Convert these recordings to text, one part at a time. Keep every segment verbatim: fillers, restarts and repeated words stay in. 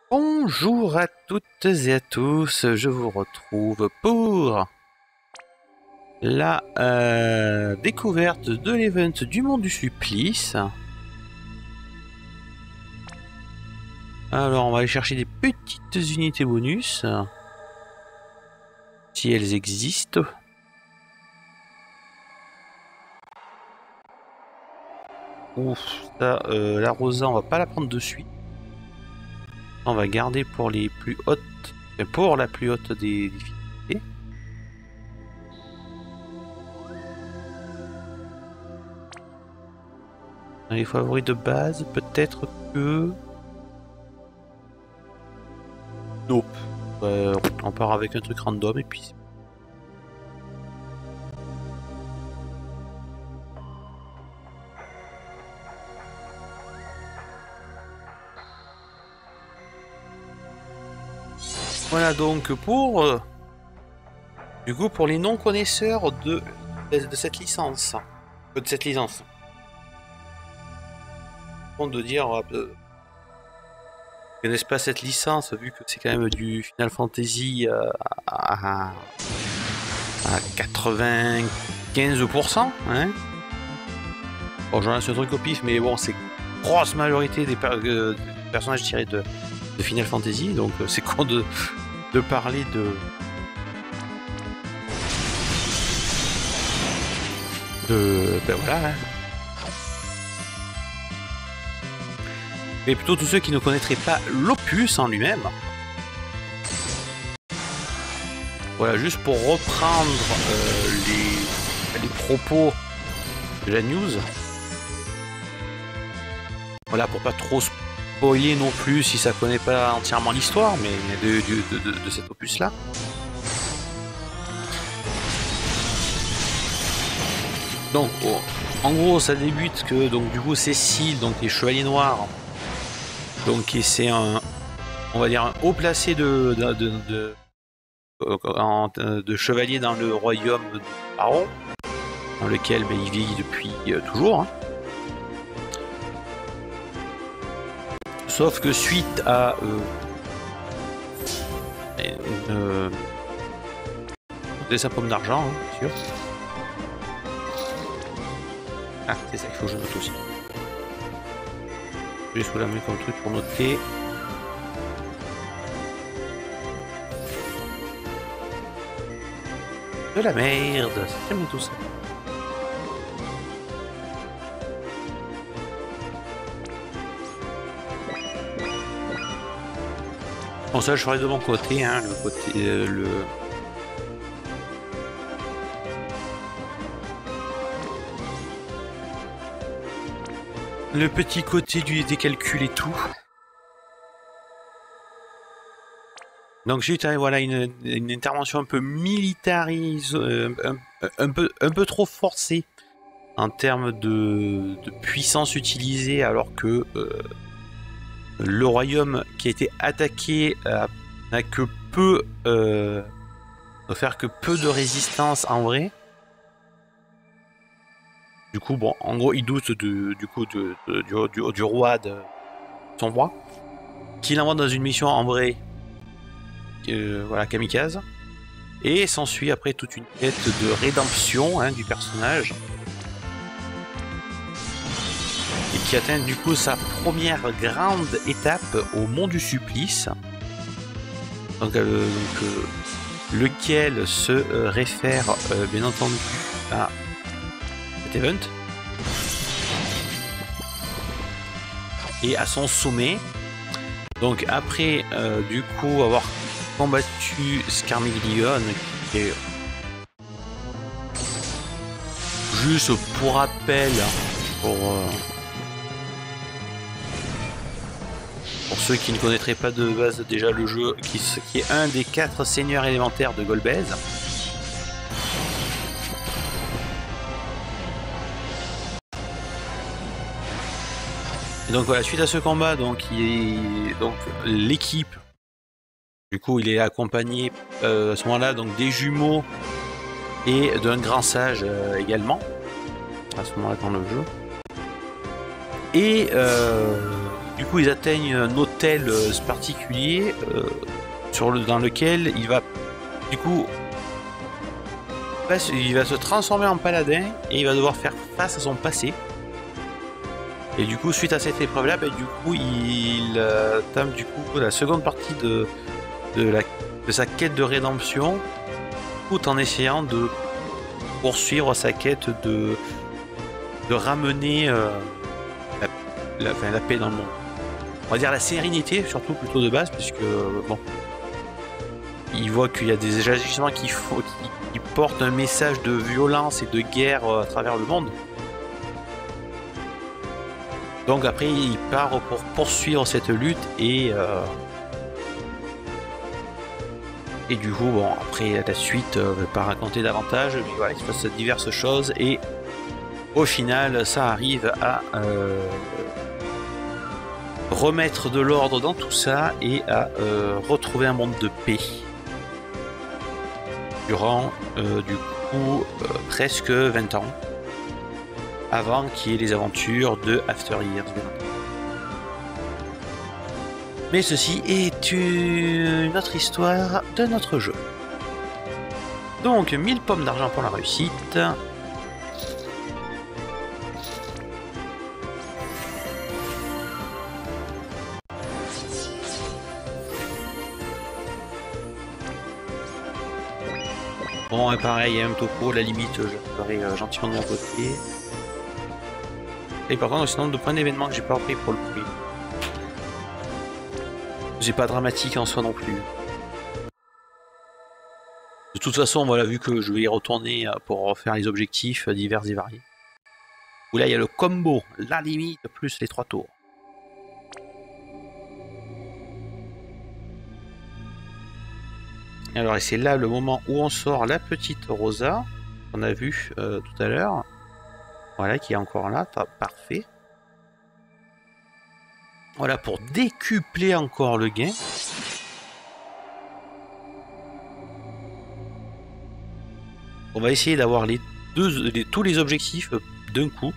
Bonjour à toutes et à tous, je vous retrouve pour la euh, découverte de l'event du Mont du Supplice. Alors on va aller chercher des petites unités bonus, si elles existent. Ouf, ça, euh, la rosa on va pas la prendre de suite. On va garder pour les plus hautes, pour la plus haute des difficultés. Dans les favoris de base, peut-être que... Nope. Euh, on part avec un truc random et puis... Voilà donc pour... Euh, du coup pour les non-connaisseurs de, de cette licence. De cette licence. Bon de dire... Euh, connaissent pas cette licence vu que c'est quand même du Final Fantasy euh, à, à quatre-vingt-quinze pour cent, hein. Bon, j'en lance un truc au pif, mais bon, c'est grosse majorité des, per euh, des personnages tirés de, de Final Fantasy, donc euh, c'est con de, de parler de de ben voilà, hein. Mais plutôt tous ceux qui ne connaîtraient pas l'opus en lui-même. Voilà, juste pour reprendre euh, les, les propos de la news. Voilà, pour pas trop spoiler non plus si ça connaît pas entièrement l'histoire, mais de, de, de, de cet opus-là. Donc, oh, en gros, ça débute que donc du coup Cécile, donc les Chevaliers Noirs. Donc c'est un, on va dire un haut placé de de, de, de, de, de chevalier dans le royaume de Baron, dans lequel ben, il vit depuis euh, toujours. Hein. Sauf que suite à euh, une, euh, des sa pomme d'argent, hein, bien sûr. Ah, c'est ça qu'il faut que je note aussi. Je vais sous la main comme truc pour noter. De la merde, c'est tellement tout ça. Bon, ça je ferai de mon côté, hein, le côté euh, le. Le petit côté du, des calculs et tout. Donc j'ai eu voilà, une, une intervention un peu militarise, euh, un, un, peu, un peu trop forcée en termes de, de puissance utilisée, alors que euh, le royaume qui a été attaqué n'a que peu, euh, ne faire que peu de résistance en vrai. Du coup, bon, en gros, il doute de, du coup de, de, du, du, du roi, de son roi, qui l'envoie dans une mission en vrai, euh, voilà, kamikaze, et s'ensuit après toute une quête de rédemption hein, du personnage, et qui atteint du coup sa première grande étape au Mont du Supplice, donc, euh, donc euh, lequel se euh, réfère euh, bien entendu à event et à son sommet. Donc après euh, du coup avoir combattu Scarmiglione, qui est juste pour rappel pour, euh, pour ceux qui ne connaîtraient pas de base déjà le jeu, qui, qui est un des quatre seigneurs élémentaires de Golbez. Et donc voilà, suite à ce combat, donc il est donc l'équipe. Du coup, il est accompagné euh, à ce moment-là donc des jumeaux et d'un grand sage euh, également. À ce moment-là dans le jeu. Et euh, du coup ils atteignent un hôtel euh, particulier euh, sur le, dans lequel il va du coup il va se transformer en paladin et il va devoir faire face à son passé. Et du coup suite à cette épreuve là, bah, du coup il euh, tame du coup la seconde partie de, de, la, de sa quête de rédemption, tout en essayant de poursuivre sa quête de, de ramener euh, la, la, enfin, la paix dans le monde. On va dire la sérénité, surtout plutôt de base, puisque bon, il voit qu'il y a des agissements qui, faut, qui, qui portent un message de violence et de guerre à travers le monde. Donc après, il part pour poursuivre cette lutte et euh, et du coup, bon, après la suite, euh, je vais pas raconter davantage, mais voilà, il se passe diverses choses et au final, ça arrive à euh, remettre de l'ordre dans tout ça et à euh, retrouver un monde de paix durant euh, du coup euh, presque vingt ans avant qu'il y ait les aventures de After Years. Mais ceci est une autre histoire de notre jeu. Donc mille pommes d'argent pour la réussite. Bon, et pareil, un topo, la limite, je ferai euh, gentiment de mon côté. Et par contre, sinon, de points d'événement que j'ai pas pris pour le prix. C'est pas dramatique en soi non plus. De toute façon, voilà, vu que je vais y retourner pour faire les objectifs divers et variés. Où là, il y a le combo, la limite, plus les trois tours. Alors, et c'est là le moment où on sort la petite Rosa, qu'on a vu euh, tout à l'heure. Voilà, qui est encore là, parfait. Voilà, pour décupler encore le gain. On va essayer d'avoir les deux, les, tous les objectifs d'un coup.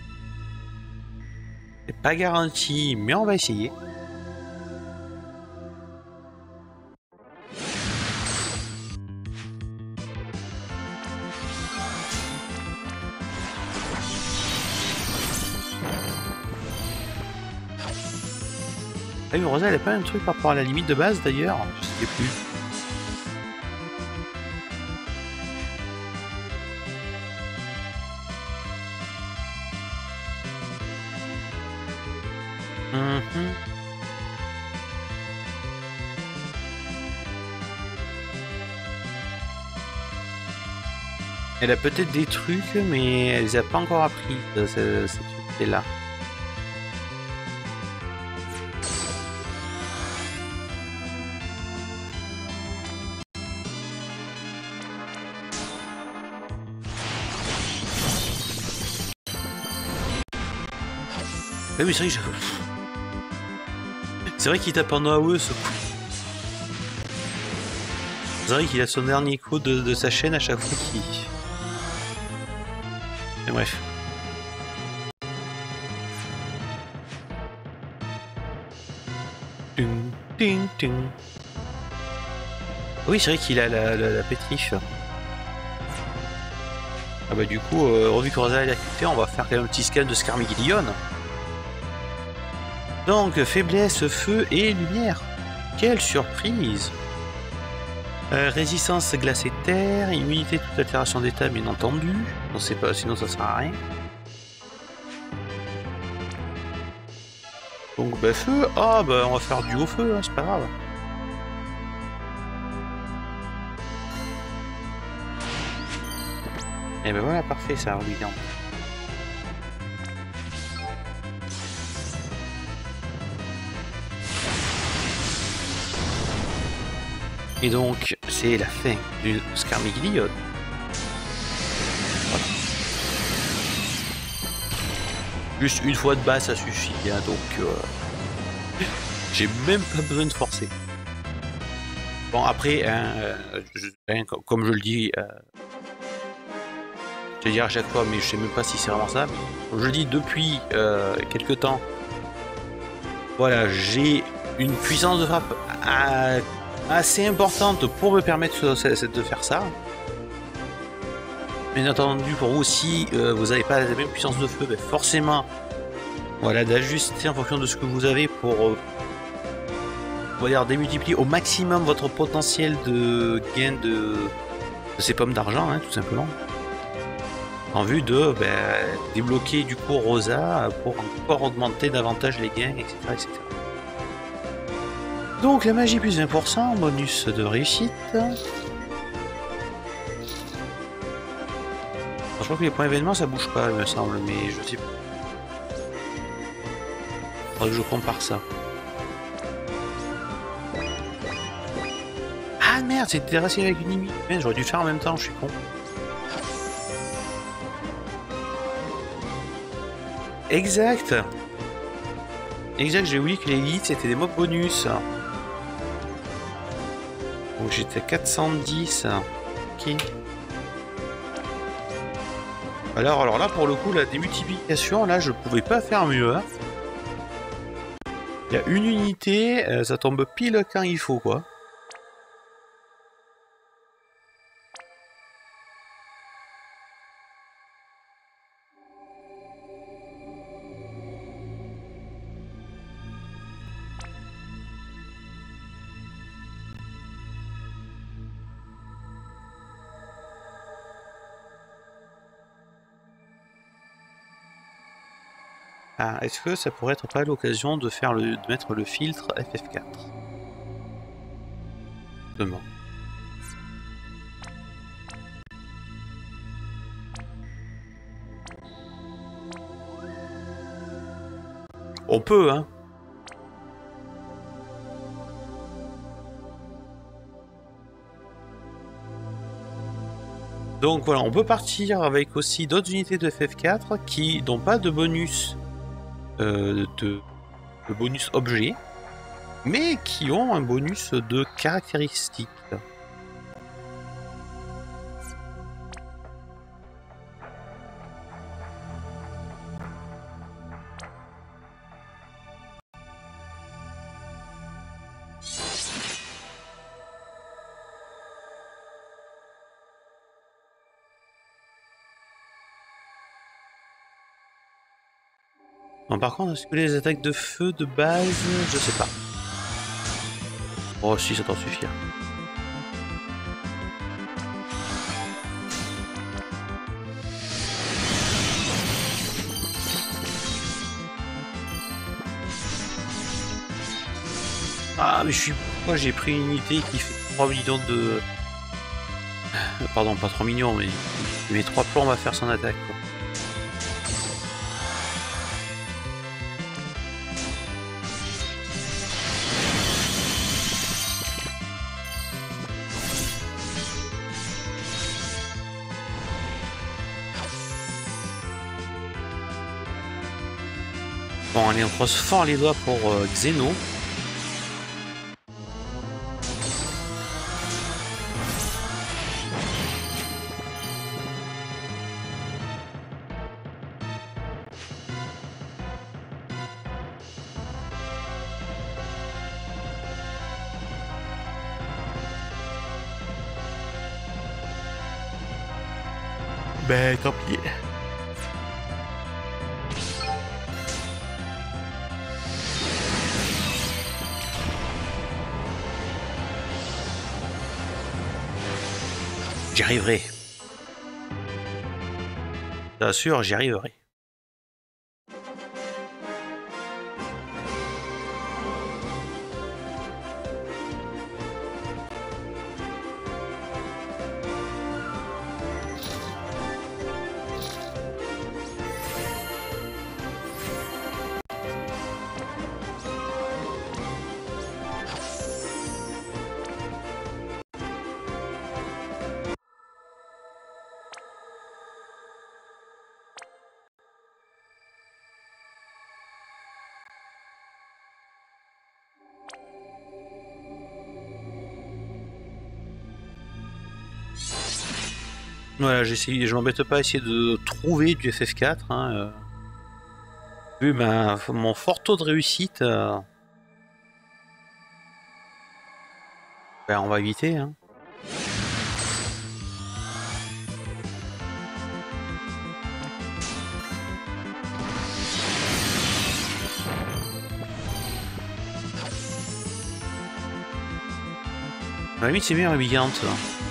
C'est pas garanti, mais on va essayer. Ah oui, Rosa, elle a pas un truc par rapport à la limite de base d'ailleurs, je sais plus. Mm-hmm. Elle a peut-être des trucs, mais elle les a pas encore appris, cette, cette unité-là. Ah oui, c'est vrai, je... c'est vrai qu'il tape en A O E ce coup. C'est vrai qu'il a son dernier coup de, de sa chaîne à chaque fois qu'il... Mais bref. Ding, ding, ding. Oui, c'est vrai qu'il a la, la, la pétriche. Ah bah du coup, euh, revu que Rosa est activée, on va faire quand même un petit scan de Scarmiglion. Donc, faiblesse, feu et lumière. Quelle surprise! euh, Résistance, glace et terre. Immunité, toute altération d'état, bien entendu. On sait pas, sinon ça sert à rien. Donc, bah, feu. Ah, bah, on va faire du haut feu, hein, c'est pas grave. Et ben voilà, parfait, ça regarde. Et donc, c'est la fin du Scarmiglion. Voilà. Juste une fois de base, ça suffit, hein, donc euh, j'ai même pas besoin de forcer. Bon, après, hein, je, hein, comme je le dis, euh, je vais dire à chaque fois, mais je sais même pas si c'est vraiment ça. Comme je le dis depuis euh, quelques temps, voilà, j'ai une puissance de frappe assez importante pour me permettre de faire ça. Bien entendu, pour vous, si euh, vous n'avez pas la même puissance de feu, ben forcément, voilà, d'ajuster en fonction de ce que vous avez pour, euh, on va dire, démultiplier au maximum votre potentiel de gain de, de ces pommes d'argent, hein, tout simplement. En vue de ben, débloquer du coup Rosa pour encore augmenter davantage les gains, et cetera, et cetera. Donc la magie plus vingt pour cent, bonus de réussite. Je crois que les points événements ça bouge pas, il me semble, mais je sais pas. Faudrait que je compare ça. Ah merde, c'est terrassé avec une limite. J'aurais dû le faire en même temps, je suis con. Exact. Exact, j'ai oublié que les élites c'était des mobs bonus. Donc j'étais à quatre cent dix. Ok. Alors, alors là pour le coup la démultiplication, là je pouvais pas faire mieux. Hein. Il y a une unité, euh, ça tombe pile quand il faut quoi. Ah, est-ce que ça pourrait être pas l'occasion de faire le, de mettre le filtre F F quatre? Demain. On peut, hein. Donc voilà, on peut partir avec aussi d'autres unités de F F quatre qui n'ont pas de bonus euh, de, de bonus objet, mais qui ont un bonus de caractéristiques. Bon, par contre, est-ce que les attaques de feu de base, je sais pas. Oh si, ça doit suffire. Ah mais je suis... Pourquoi j'ai pris une unité qui fait trois millions de... Pardon, pas trois millions, mais... Mais trois plombs va faire son attaque, quoi. Bon, allez, on croise fort les doigts pour euh, Xeno. Ben, tant pis. J'y arriverai. Bien sûr, j'y arriverai. Voilà, j'essaie, je m'embête pas à essayer de trouver du F F quatre. Hein, euh. Vu ben, mon fort taux de réussite, euh, ben, on va éviter. Hein. À la limite, c'est bien humiliante.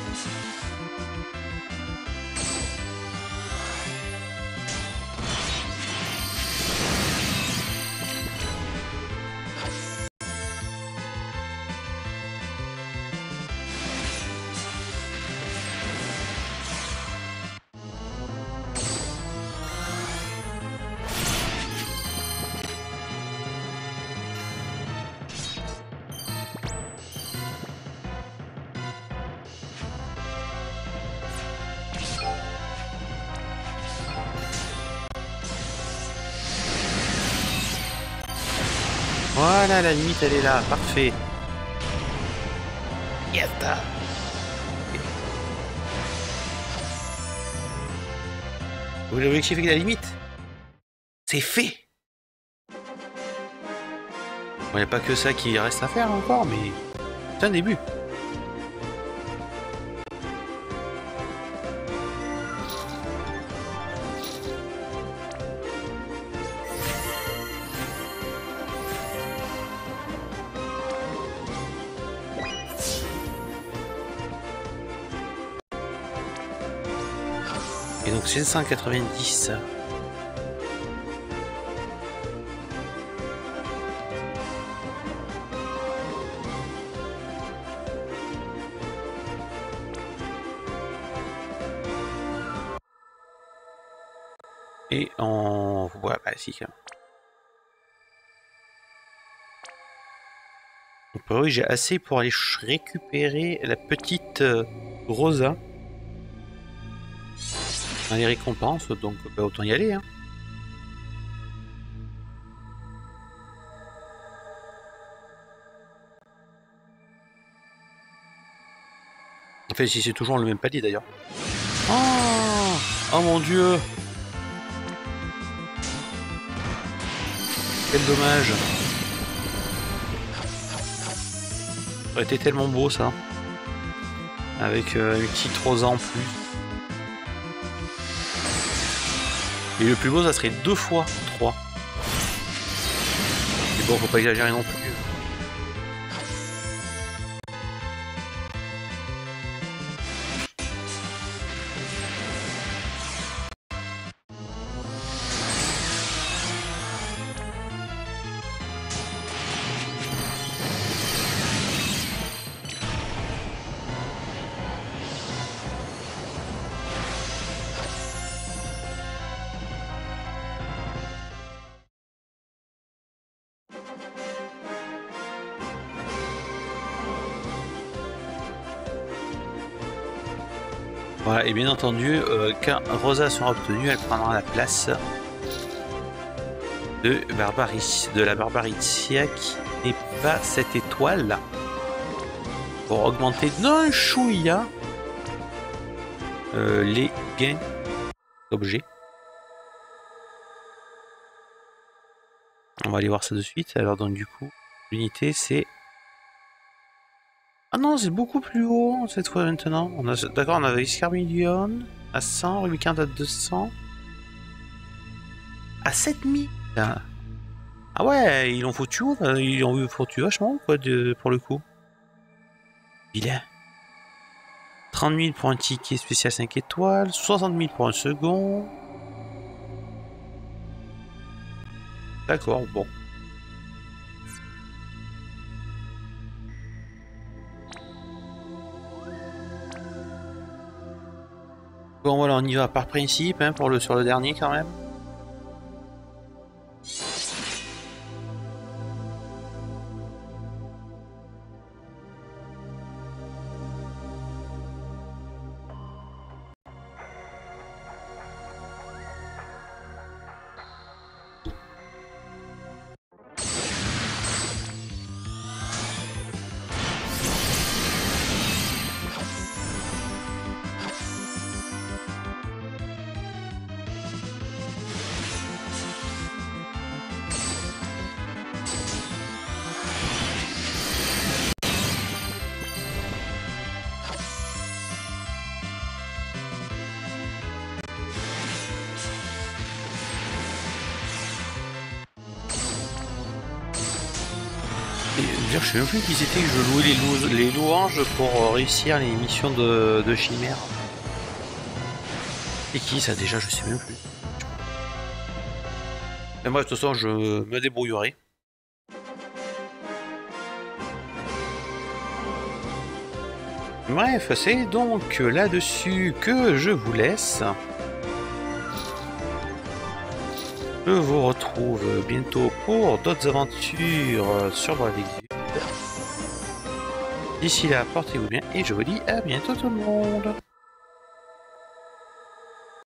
Voilà, la limite, elle est là. Parfait. Yatta. L'objectif avec la limite, c'est fait. Il n'y a pas que ça qui reste à faire encore, mais c'est un début. Et donc cinq cent quatre-vingt-dix. Et on voit, bah si. Donc oui, j'ai assez pour aller récupérer la petite euh, Rosa. Dans les récompenses, donc bah, autant y aller. Hein. En fait, si c'est toujours le même palier d'ailleurs. Oh, oh mon dieu! Quel dommage! Ça aurait été tellement beau ça. Avec euh, une petite Rosa en plus. Et le plus beau, ça serait deux fois trois. Mais bon, faut pas exagérer non plus. Voilà, et bien entendu, euh, quand Rosa sera obtenue, elle prendra la place de Barbaris, de la Barbaritia qui n'est pas cette étoile. Pour augmenter d'un chouïa euh, les gains d'objets. On va aller voir ça de suite. Alors donc du coup, l'unité c'est... Ah non, c'est beaucoup plus haut cette fois maintenant. On a, d'accord, on avait Scarmillion à cent, Rubicant à deux cents. À sept mille. Ah ouais, ils l'ont foutu, ils l'ont foutu vachement quoi de, pour le coup. Vilain. trente mille pour un ticket spécial cinq étoiles, soixante mille pour un second. D'accord, bon. Bon voilà, on y va par principe hein, pour le, sur le dernier quand même. Dire, je sais même plus qui c'était que je louais les, lou les louanges pour réussir les missions de, de chimère. Et qui ça déjà, je sais même plus. Mais bref, de toute façon, je me débrouillerai. Bref, c'est donc là-dessus que je vous laisse. Je vous retrouve bientôt pour d'autres aventures sur Brave Exvius. D'ici là, portez-vous bien et je vous dis à bientôt tout le monde.